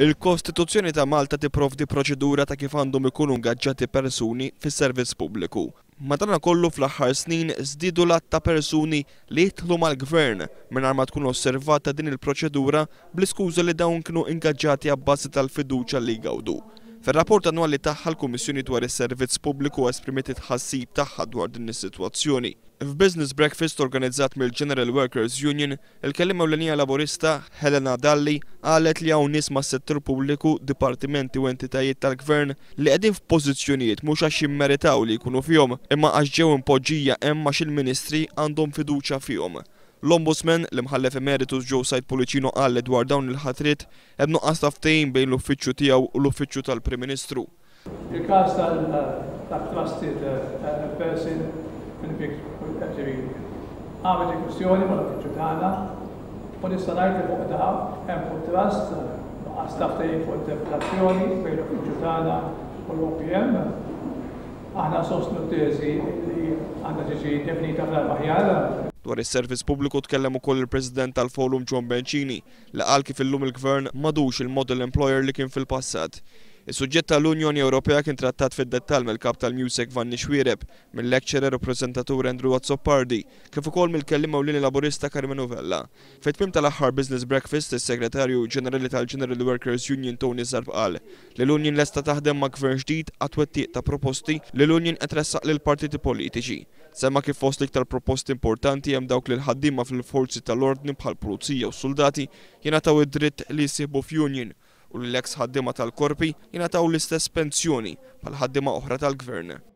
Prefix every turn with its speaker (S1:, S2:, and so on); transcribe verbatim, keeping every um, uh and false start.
S1: Il-Kostituzzjoni ta' Malta tipprovdi proċedura ta' kif għandhom ikunu ngaġġati persuni fis-servizz pubbliku. Madankollu fl-aħħar snin żdiedu l-att ta' persuni li jidħlu mal-gvern mingħajr ma tkun osservata din il-proċedura bl-iskuża li dawn kienu ingaġġati abbażi tal-fiduċja li jgawdu. Fir-rapport annwali tagħha l-Kummissjoni dwar is-Servizz Pubbliku esprimiet it-tħassib tagħha dwar din is-sitwazzjoni. F'business breakfast organizzat mill-General Workers Union, il-kelliema ewlenija laburista Helena Dalli qalet li hawn nies mas-settur pubbliku, dipartimenti u entitajiet tal-gvern li qegħdin f'pożizzjonijiet mhux għax jimmeritaw li jkunu fihom, imma għax ġew impoġġija hemm għax il-Ministri għandhom fiduċja fihom. L-Ombudsman l-imħallef emeritus Joe Said Policino qal dwar dawn il-ħatrit hemm nuqqas ta' ftehim bejn l-uffiċċju tiegħu u l-uffiċċju tal-Prim Ministru.
S2: Il-każ tal-trusted person għamel diskussjoni ma' l-uffiċċju tagħna u nista' ngħid li fuq da hemm fuq trust nuqqas ta' ftehim fuq interpretazzjoni bejn l-uffiċċju tagħna u l-O P M. Aħna sostnu t-teżi li għandha tiġi definita fl-aħjar.
S1: Dwar is-servizz pubbliku tkellem ukoll il-President tal-Forum John Bencini li qal kif illum il-Gvern m'għadux il-model employer li kien fil-passat. Is-suġġett tal-Unjoni Ewropea kien trattat fid-dettall mill-kap tal-Musek Vanni Xwiereb, mill-lecturer u preżentatur Andrew Azzopardi, kif ukoll mill-kelliema ewlieni laburista Carmen Novella. Fit-tmiem tal-aħħar Business Breakfast, is-Segretarju Ġenerali tal-General Workers Union Tony Zarb qal li l-Union lesta taħdem ma' gvern ġdid għat-twettiq ta' proposti li l-Union qed tressaq lil partiti politiċi. Semma kif fost iktar proposti importanti hemm dawk li l-ħaddiema fil-forzi tal-ordni bħal pulizija u soldati jingħataw id-dritt li jsibu f'union u l-eks ħaddiema tal-korpi jingħataw l-istess pensjoni bħal ħaddiema oħra tal-gvern.